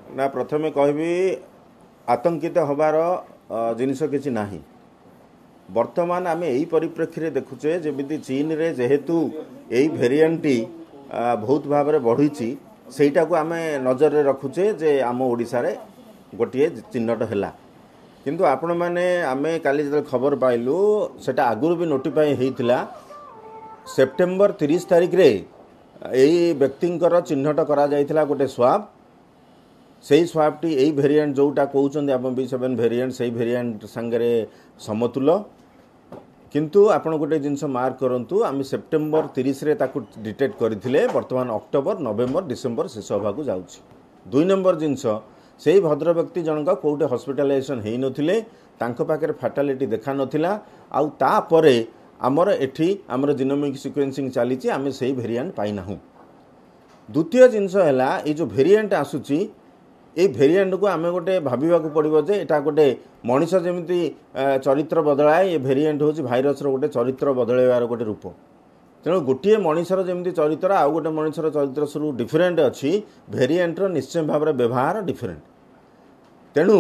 ना प्रथमे कहबी आतंकित हबार जिनिस किसी ना बर्तमान आम यही परिप्रेक्षी देखुचे जमी चीन रे जेहेतु यही भेरिएंटी बहुत भाव में बढ़ी सेटा को आम नजर रे रखुचे जे आम ओडिशा रे गोटे चिन्हट है किंतु आपण मैंने आम काली जो खबर पाइलु सेटा आगुरी भी नोटिफाई होता सेप्टेम्बर 30 तारिख रे यही व्यक्तिंकर चिन्हट करा जायथिला गोटे स्वाब से स्वाबटी यही भेरिएंट जोटा कहते आप B7 भेरिएंट से भेरिएंट सांगे समतुल किंतु आपण गोटे जिनस मार्क करूँ आम सेप्टेम्बर 30 रे ताकू डिटेक्ट करथिले वर्तमान अक्टोबर नवेम्बर डिसेम्बर शेष होगा जाउछि। 2 नंबर जिनस से भद्र व्यक्ति जनक कौटे हॉस्पिटलाइजेशन हो नथिले तांको पाखे फैटालिटी देखा नथिला आउ तापरे आमर एठी आमर जीनोमिक सिक्वेन्सिंग चली आम से भेरिएंट पाइना। द्वितीय जिनस है ये जो भेरिएंट आसूची ये भेरिएंट को आम गोटे भाविबा पड़ो जे एटा गोटे मनीष जमी चरित्र बदलाए ये भेरिएंट हूँ भाइरस गोटे चरित्र बदलैबार गोटे रूप तेणु गोटे मनीषर जमी चरित्र आउ गोटे मनीषर चरित्र सब डिफरेन्ट अच्छी भेरिएंटर निश्चय भाव में व्यवहार डिफरेन्ट तेणु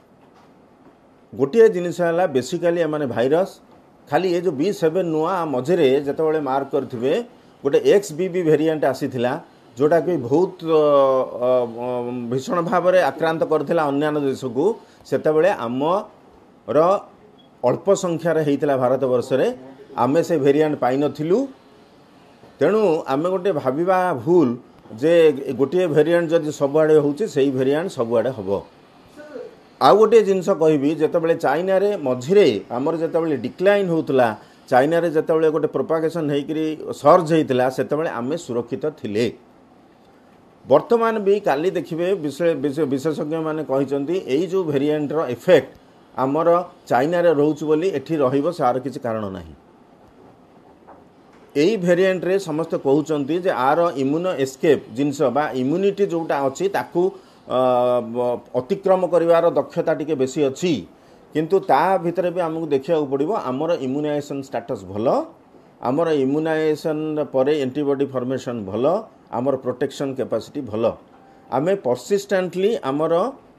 गोटे जिनस है बेसिकाली एम भाइरस खाली ये जो B7 नुआ मझे जिते मार्क करेंगे गोटे XBB भेरिएंट आसीथिला जोटा कि बहुत भीषण भाव में आक्रांत करथिला अन्य देश को सेतबेले आमर अल्प संख्यार होता भारत वर्ष रे आमे से भेरिएंट पाई नथिलु तेणु आमे गोटे भाविबा भूल जे गोटे भेरिएंट जदि सबुआड़े होउछि सेही भेरिएंट सबुआड़े हबो। आउ गोटे जिनस कहबी जितेबाला चाइना रे मझिरे आमर जितेबाला डिक्लाइन होउतला चाइना रे जितेबाला गोटे प्रोपागेशन होइकरी सर्ज होइतला सेतेबाला आमे सुरक्षित थिले। वर्तमान भी काली देखिए विशेषज्ञ माने कहते यही जो भेरिएंटर इफेक्ट आमर चाइना रे रोच बोली एठी रहिबो सार किसी कारण नहीं। यही भेरिएंट रे समस्त कहउचंती जे आर इम्यूनो एस्केप जिनस बा इम्यूनिटी जोटा अच्छी ताकू अतिक्रम करिवार दक्षता टिके बेसी अच्छी किंतु ता भितर भी आमको देखा पड़ो आमर इम्यूनाइजेशन स्टेटस भल आमर इम्यूनाइजेशन परे एंटीबॉडी फॉर्मेशन भल आमर प्रोटेक्शन कैपेसिटी भल आमे परसिस्टेंटली आमर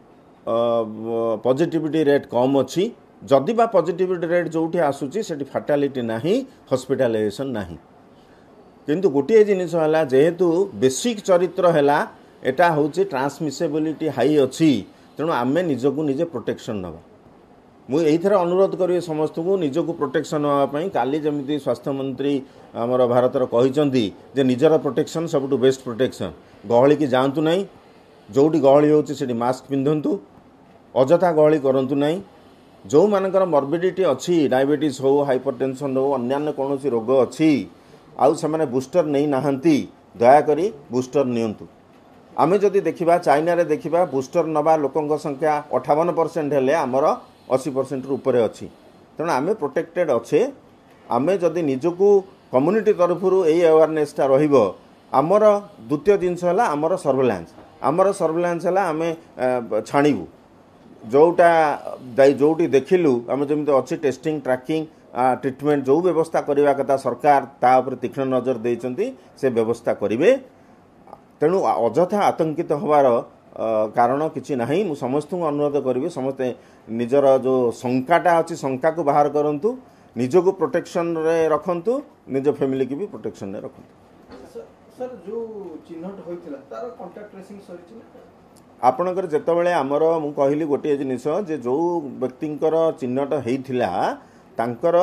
पॉजिटिविटी रेट कम अच्छी जदि बा पॉजिटिविटी रेट जोठी आसूची सेठी फैटालिटी नाही हॉस्पिटलाइजेशन नाही किंतु गोटे जिनिस है जेहेतु बेसिक चरित्र है एटा होची ट्रांसमिसेबिलिटी हाई अच्छी तेणु आमे निजको निजे प्रोटेक्शन नवा मुझे यही अनुरोध करी समस्त को निजक प्रोटेक्शन नापी काली जमी स्वास्थ्य मंत्री आमर भारतर कहते जे निजर प्रोटेक्शन सबुठ बेस्ट प्रोटेक्शन गहली की जातु ना जोटी गहली होती मास्क पिंधतु अजथा गहली करूँ ना जो मानकर मर्बिडिटी अच्छी डायबिटीज हो हाइपरटेंशन हो अन्य कौन रोग अच्छी आउ से बूस्टर नहीं नहांती दयाकोरी बूस्टर नियंतु। आमे जदि देखिबा चाइना रे देखिबा बूस्टर नबा लोकंक संख्या 58% हेले आमर 80% ऊपर अच्छी तेणु आमे प्रोटेक्टेड अच्छे आमे जदि निजको कम्युनिटी तरफ यही अवेयरनेसटा रहिबो आमर द्वितीय जिनस है आमर सर्वेलांस है आमे छाणीबू जोटा जोटी देखिलु आम जमी अच्छी टेस्टिंग ट्रैकिंग ट्रीटमेंट जो व्यवस्था करने कथा सरकार ता उपर तीक्ष्ण नजर देइचंती से व्यवस्था करिवे तेणु अजथा आतंकित हबार कारण किसी ना मु समस्त को अनुरोध करी समस्ते निजर जो शंकाटा अच्छी शंका को बाहर करूँ निजको प्रोटेक्शन रे रखंतु निज फैमिली की भी प्रोटेक्शन रे रखंतु। सर जो चिन्हट होइतिला तार कांटेक्ट ट्रेसिंग सरिछि आपणकर जेतबेले आमर मु कहली गोटे जिनिस जे जो व्यक्तिंकर चिन्हट होइतिला तांकर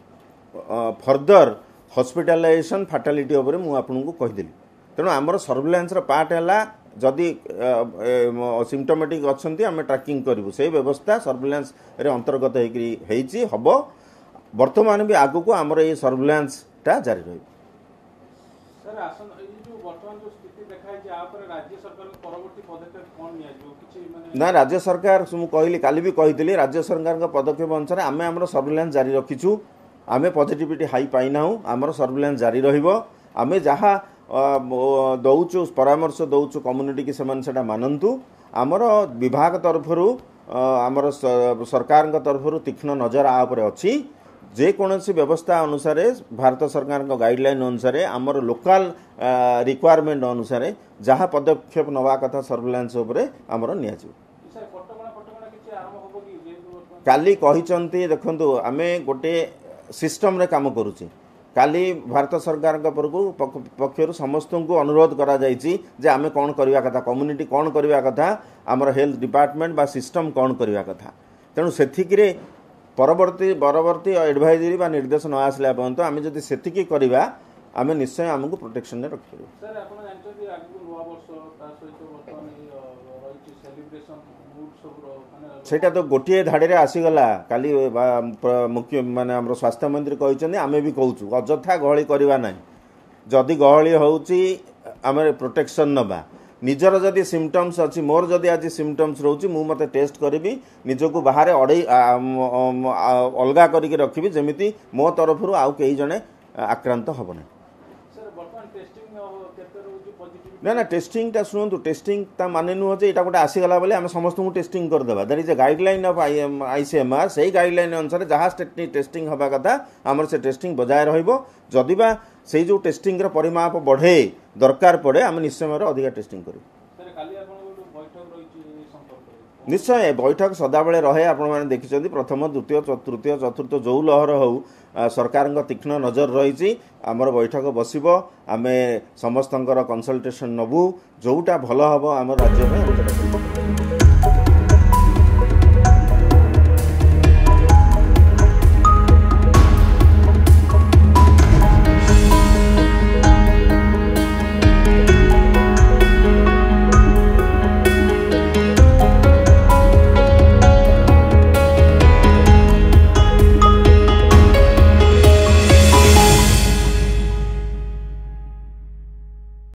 फर्दर हॉस्पिटलाइजेशन फैटालिटी ओपर मु आपनको कहिदेली तेणु आमर सर्वेलांस पार्ट है जदि सिम्टोमेटिक अच्छी आम ट्रैकिंग करूँ से व्यवस्था सर्वेलांस रे अंतर्गत होती हम वर्तमान भी आगु को आमर ये सर्वेलांसटा जारी रही। ना राज्य सरकार मुझे काली भी कही राज्य सरकार पदक्षेप अनुसार आम आम सर्वेलांस जारी रखीचु आम पॉजिटिविटी हाई पाइना आमर सर्वेलांस जारी रमें जहाँ दौचु परामर्श दौचु कम्युनिटी की से मानतु आमर विभाग तरफ आमर सरकार तरफ तीक्ष्ण नजर आ अच्छी जेकोसी व्यवस्था अनुसार भारत सरकार गाइडलाइन अनुसार आमर लोकल रिक्वायरमेंट अनुसार जहाँ पदक्षेप नवा कथा सर्वेलांस आमर नि काली कहते देखु आम गोटे सिस्टम रे काम करुचे काली भारत सरकार पक्षर समस्त को अनुरोध करा जायछि जे आमे कौन करवा कथा कम्युनिटी कौन करवा कथा आमर हेल्थ डिपार्टमेंट बा सिस्टम कौन करवा कथा तेणु से परवर्ती एडभाइजरी बा निर्देश न आसला पर्यंत आम जदि सेतिकी करवा आम निश्चय आमको प्रोटेक्शन रे रखिबो। सेटा तो गोटे धाड़ी आसीगला काली मुख्य माने हमरो स्वास्थ्य मंत्री कहते आमे भी कहूँ अଯଥା गहली करवा ना जदि गहली होउची आमे प्रोटेक्शन नबा निजर जदि सिम्पटम्स अच्छी मोर जदि आज सिम्पटम्स रोची मु मते टेस्ट करी निजको बाहर अड़े अलगा करके रखी जमी मो तरफ आउ कई जने आक्रांत हम ना ना ना टेस्टिंग टा शुणु टेस्टिंग ता माने नुह जे एटा गोटे आसीगला बेले आम समस्त को टेस्टिंग करदेवा that is a guideline of ICMR से गाइडलाइन अनुसार जहाँ टेस्टिंग हवा कथा आमर से टेस्टिंग बजाय रहिबो जदि बा से जो टेस्टिंग रो परिमाप बढ़े दरकार पड़े आम निश्चय अधिक टेस्टिंग करूँ निश्चय बैठक सदाबले रहे आपण मैंने देखिं प्रथम द्वितीय तृतीय चतुर्थ जो लहर हो सरकार तीक्ष्ण नजर रही आमर बैठक बसब आम समस्त कंसल्टेशन नबू जोटा भल हम आम राज्य में।